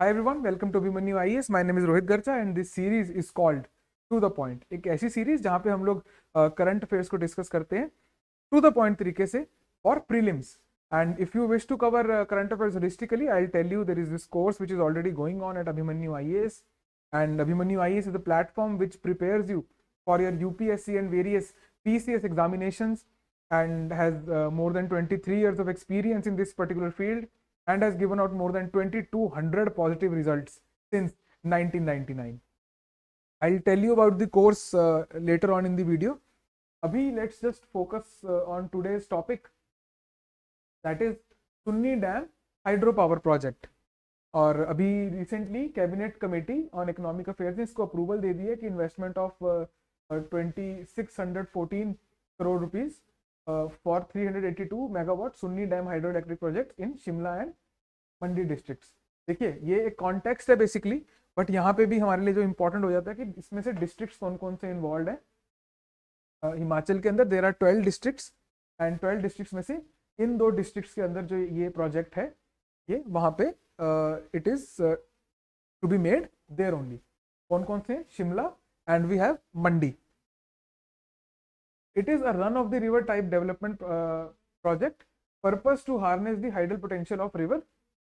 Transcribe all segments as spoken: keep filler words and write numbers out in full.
Hi everyone, welcome to Abhimanyu I A S. My name is Rohit Garcha and this series is called To the Point. एक ऐसी series जहाँ पे हम लोग current affairs को discuss करते हैं टू द पॉइंट तरीके से for prelims. And if you wish to cover uh, current affairs holistically, I'll tell you there is this course which is already going on at Abhimanyu I A S. And Abhimanyu I A S is the platform which prepares you for your U P S C and various P C S examinations and has uh, more than twenty-three years of experience in this particular field and has given out more than twenty-two hundred positive results since nineteen ninety-nine. I'll tell you about the course uh, later on in the video. Abhi, let's just focus uh, on today's topic, that is Sunni Dam hydropower project. और अभी recently cabinet committee on economic affairs ने इसको approval दे दी है कि investment of twenty six hundred fourteen crore rupees for three hundred eighty two megawatt Sunni dam hydro electric project in Shimla and Mandi districts. देखिए ये एक कॉन्टेक्स्ट है बेसिकली, बट यहाँ पे भी हमारे लिए जो इंपॉर्टेंट हो जाता है कि इसमें से डिस्ट्रिक्ट्स कौन कौन से इन्वॉल्व है. हिमाचल के अंदर there are twelve districts and twelve districts में से इन दो डिस्ट्रिक्ट्स के अंदर जो ये प्रोजेक्ट है ये वहाँ पे it is to be made there only. कौन कौन से? Shimla and we have Mandi. It is a run of the river type development project purpose to harness the hydel potential of river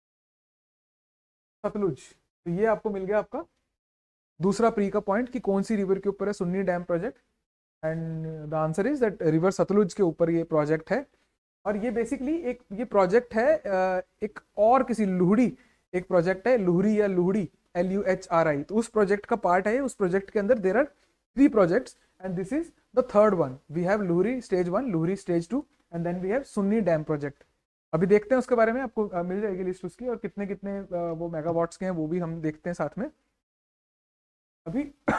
Sutlej. तो ये आपको मिल गया आपका दूसरा प्री का पॉइंट कि कौन सी रिवर के ऊपर है Sunni dam project. And the answer is that river Sutlej के ऊपर ये प्रोजेक्ट है. और ये बेसिकली एक ये प्रोजेक्ट है एक और किसी लुहड़ी एक प्रोजेक्ट है लुहरी या Luhri L U H R I. तो उस प्रोजेक्ट का पार्ट है. उस प्रोजेक्ट के अंदर there are three projects and this is the third one. We have Luhri stage one, Luhri stage two and then we have Sunni dam project. अभी देखते हैं उसके बारे में, आपको uh, मिल जाएगी लिस्ट उसकी और कितने कितने uh, वो मेगावाट्स के हैं वो भी हम देखते हैं साथ में. अभी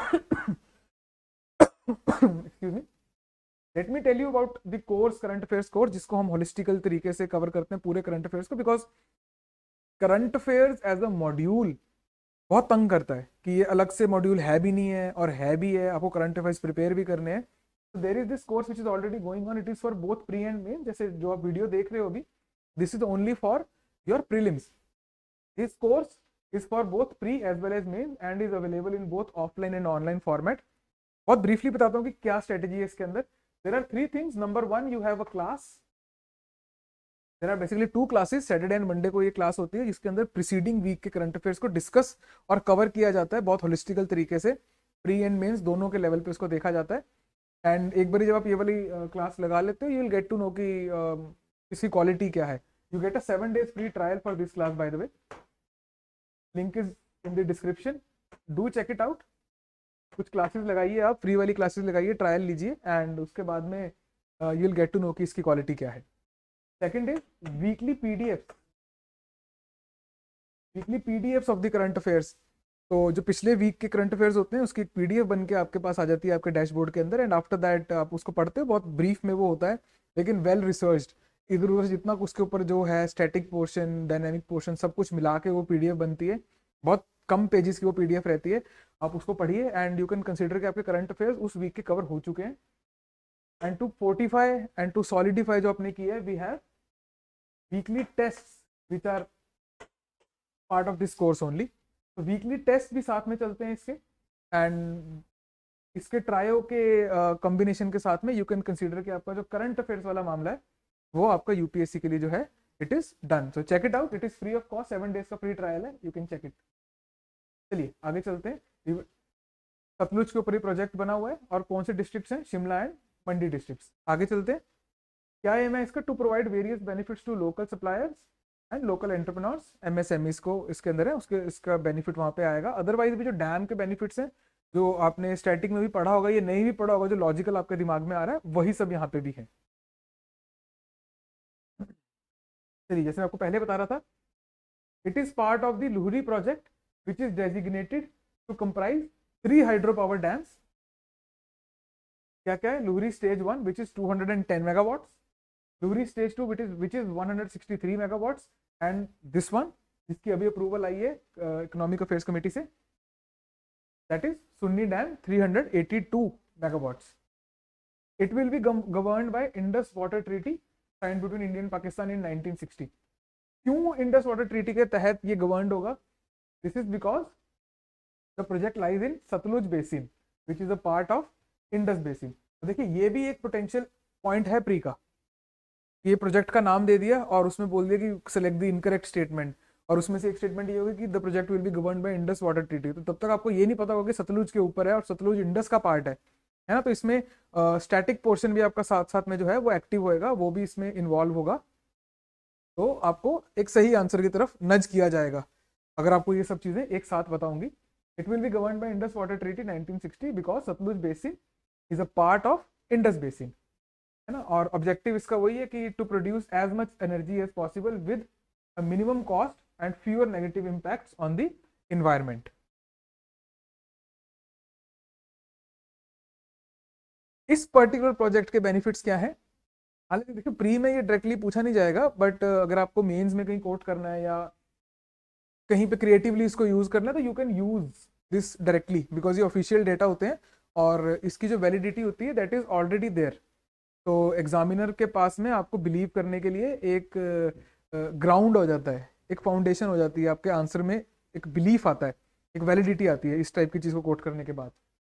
excuse me, let me tell you about the course current affairs course, जिसको हम होलिस्टिकल तरीके से कवर करते हैं पूरे करंट अफेयर्स को. Because current affairs as a module बहुत तंग करता है कि ये अलग से मॉड्यूल है भी नहीं है और है भी है, आपको करंट अफेयर्स प्रिपेयर भी करने हैं. तो there is this course which is already going on. It is for both pre and main. जैसे जो आप वीडियो देख रहे हो अभी, this is only for your prelims. This course is for both pre as well as main and is available in both offline and online format. बहुत briefly बताता हूँ कि क्या स्ट्रेटेजी है इसके अंदर. There are three things. Number one, you have a class. There are basically two classes. Saturday and Monday को ये क्लास होती है जिसके अंदर प्रीसीडिंग वीक के करंट अफेयर्स को डिस्कस और कवर किया जाता है बहुत होलिस्टिकल तरीके से. प्री एंड मेंस दोनों के लेवल पे इसको देखा जाता है. एंड एक बार जब आप ये वाली क्लास लगा लेते हो, you will get to know कि इसकी क्वालिटी क्या है. You get a seven days free trial for this class by the way. Link is in the description. Do check it out. कुछ क्लासेस लगाइए, आप फ्री वाली क्लासेस लगाइए, trial लीजिए एंड उसके बाद में you will get to know कि इसकी क्वालिटी क्या है. Second is weekly PDF. Weekly PDFs of the current affairs. तो जो पिछले वीक के करंट अफेयर्स होते हैं उसकी एक पीडीएफ बन के आपके पास आ जाती है आपके डैशबोर्ड के अंदर. एंड आफ्टर दैट आप उसको पढ़ते हो. बहुत ब्रीफ में वो होता है लेकिन वेल रिसर्च्ड. इधर उधर जितना उसके ऊपर जो है स्टैटिक पोर्शन, डायनेमिक पोर्शन, सब कुछ मिला के वो पीडीएफ बनती है. बहुत कम पेजेस की वो पीडीएफ रहती है. आप उसको पढ़िए एंड यू कैन कंसीडर कि आपके करंट अफेयर्स उस वीक के कवर हो चुके हैं. And to fortify and to solidify जो आपने किया है, we have weekly tests which are part of this course only. तो वीकली टेस्ट भी साथ में चलते हैं इसके. एंड इसके ट्रायो के कॉम्बिनेशन uh, के साथ में यू कैन कंसीडर कि आपका जो करंट अफेयर्स वाला मामला है वो आपका यूपीएससी के लिए जो है it is done. So check it out. It is free of cost. Seven days का फ्री ट्रायल है. You can check it. चलिए आगे चलते हैं. सतलुज के ऊपर ही प्रोजेक्ट बना हुआ है और कौन से डिस्ट्रिक्ट्स हैं? Shimla and Mandi districts. आगे चलते हैं. क्या एम है इसका? To provide various benefits to local suppliers and local entrepreneurs. MSMEs को इसके अंदर है, उसके इसका बेनिफिट वहां पे आएगा. अदरवाइज भी जो डैम के बेनिफिट्स हैं जो आपने स्टैटिक में भी पढ़ा होगा, ये नहीं भी पढ़ा होगा, जो लॉजिकल आपके दिमाग में आ रहा है वही सब यहाँ पे भी है. चलिए, जैसे मैं आपको पहले बता रहा था, it is part of the Luhri project which is designated to comprise three hydropower dams. क्या क्या है? Luhri stage one which is two hundred ten megawatts, Luhri stage two which is which is one hundred sixty-three megawatts, and this one जिसकी अभी approval आई है economic affairs committee से, that is Sunni dam three hundred eighty-two megawatts. It will be governed by Indus Water Treaty signed between India and Pakistan in nineteen sixty. क्यों Indus water treaty के तहत ये governed होगा? This is because the project lies in Sutlej basin which is a part of Indus basin. देखिए ये भी एक potential point है प्री का, ये प्रोजेक्ट का नाम दे दिया और उसमें बोल दिया कि सेलेक्ट द इनकरेक्ट स्टेटमेंट, और उसमें से एक स्टेटमेंट ये होगी कि the project will be governed by Indus water treaty. तो तब तक आपको ये नहीं पता होगा कि सतलुज के ऊपर है और सतलुज इंडस का पार्ट है, है ना। तो इसमें स्टैटिक uh, पोर्शन भी आपका साथ साथ में जो है वो एक्टिव होएगा, वो भी इसमें इन्वॉल्व होगा। तो आपको एक सही आंसर की तरफ नज किया जाएगा अगर आपको ये सब चीजें एक साथ बताऊंगी। It will be governed by Indus water treaty nineteen sixty because Sutlej basin is a part of Indus basin, है ना। और ऑब्जेक्टिव इसका वही है कि to produce as much energy as possible with a minimum cost and fewer negative impacts on the environment. इस particular project के benefits क्या है? हालांकि देखिए प्री में ये डायरेक्टली पूछा नहीं जाएगा, बट अगर आपको मेंस में कहीं कोट करना है या कहीं पे क्रिएटिवली इसको यूज करना है तो you can use this directly because ये ऑफिशियल डेटा होते हैं और इसकी जो वैलिडिटी होती है दैट इज ऑलरेडी देयर। तो एग्जामिनर के पास में आपको बिलीव करने के लिए एक ग्राउंड uh, हो जाता है, एक फाउंडेशन हो जाती है, आपके आंसर में एक बिलीफ आता है, एक वैलिडिटी आती है इस टाइप की चीज को कोट करने के बाद।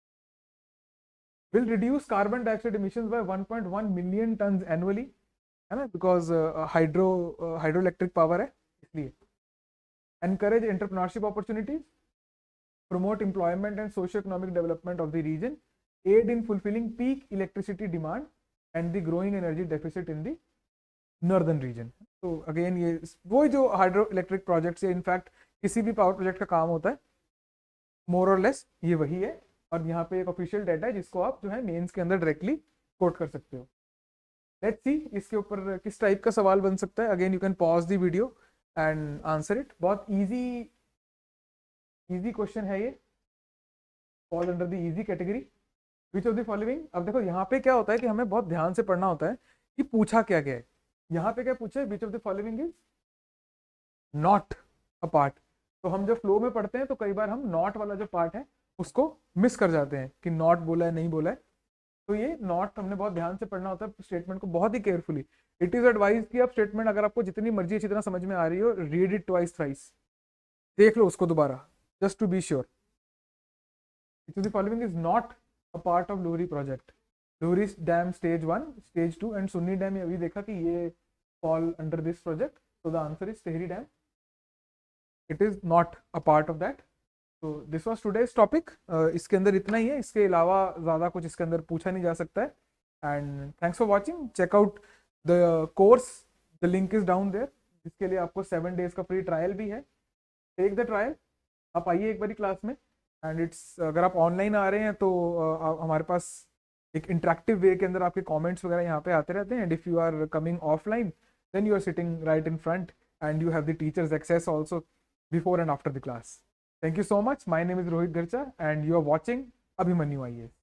will reduce carbon dioxide emissions by one point one million tons annually, है ना, because हाइड्रो हाइड्रोइलेक्ट्रिक पावर है इसलिए। encourage entrepreneurship opportunities, promote employment and socio-economic development of the region, aid in fulfilling peak electricity demand and the growing energy deficit in the northern region। तो again ये वो जो hydro electric projects या in fact किसी भी power project का काम होता है मोर और लेस ये वही है, और यहाँ पे एक ऑफिशियल डाटा है जिसको आप जो है मेंस के अंदर डायरेक्टली कोट कर सकते हो। लेट्स सी इसके ऊपर किस टाइप का सवाल बन सकता है। Again you can pause the video and answer it. बहुत इजी इजी क्वेश्चन है ये, fall under the easy category. Which of the following, अब देखो यहाँ पे क्या होता है कि हमें बहुत ध्यान से पढ़ना होता है कि पूछा क्या गया है। यहाँ पे क्या पूछा है, which of the following is not a part. तो हम जब फ्लो में पढ़ते हैं तो कई बार हम नॉट वाला जो पार्ट है उसको मिस कर जाते हैं कि नॉट बोला है नहीं बोला है। तो ये नॉट हमने बहुत ध्यान से पढ़ना होता है स्टेटमेंट को बहुत ही केयरफुली। इट इज एडवाइज कि आप स्टेटमेंट अगर आपको जितनी मर्जी अच्छी तरह समझ में आ रही हो रीड इट ट्वाइस थ्राइस, देख लो उसको दोबारा just to be sure. The following is not a part of Luhri project. Luhri dam stage one, stage two and Sunni dam अभी देखा कि ये fall under this project. So the answer is Tehri Dam. It is not a part of that. So this was today's topic. uh, इसके अंदर इतना ही है, इसके अलावा ज़्यादा कुछ इसके अंदर पूछा नहीं जा सकता है। And thanks for watching. Check out the course. The link is down there. जिसके लिए आपको सेवन डेज का फ्री ट्रायल भी है। टेक द ट्रायल, आप आइए एक बारी क्लास में। एंड इट्स अगर आप ऑनलाइन आ रहे हैं तो uh, हमारे पास एक इंटरेक्टिव वे के अंदर आपके कमेंट्स वगैरह यहाँ पे आते रहते हैं। And if you are coming offline then you are sitting right in front and you have the teacher's access also before and after the class. Thank you so much. My name is Rohit Garcha and you are watching Abhimanyu I A S.